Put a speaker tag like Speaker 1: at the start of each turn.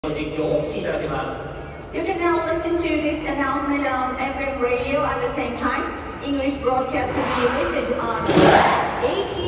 Speaker 1: 実況をお聞きいただけます。
Speaker 2: You can now listen to this announcement on FM radio at the same time. English broadcast can be listened on 80